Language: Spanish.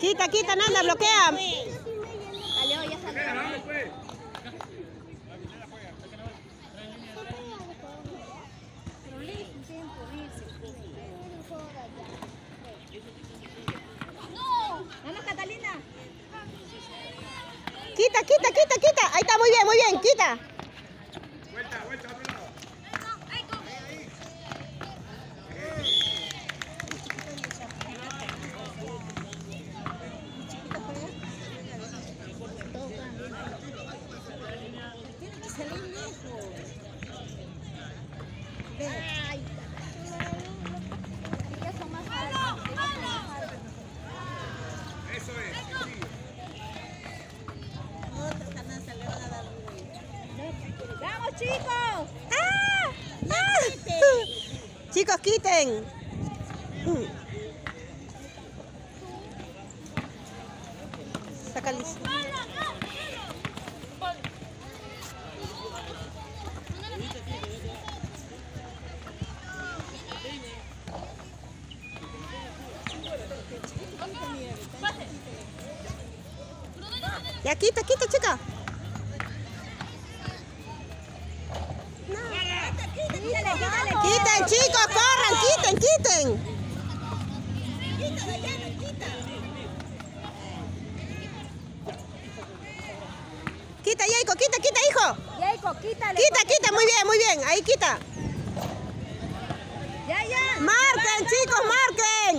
Quita, quita, Nanda, bloquea. Salió, ya salió. Vamos, Catalina. Quita, quita, quita, quita. Ahí está, muy bien, quita. Vuelta, vuelta, otro lado. Tiene que salir lejos. Ay, ellas son más altas. Eso es. Otra canasta le van a dar ruido. ¡Vamos, chicos! ¡Ah! Chicos, quiten. Sácale. Ya quita, quita, chica. Quiten, chicos, corran, quiten. Quita, Yaiko, quita, hijo. Yaiko, quítale. Quita, muy bien, ahí quita. Ya. Marquen, chicos, marquen.